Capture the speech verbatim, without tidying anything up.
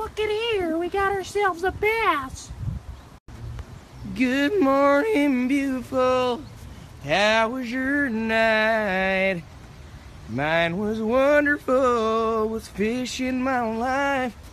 look at here. We got ourselves a bass. Good morning, beautiful. How was your night? Mine was wonderful. Was fishing my life.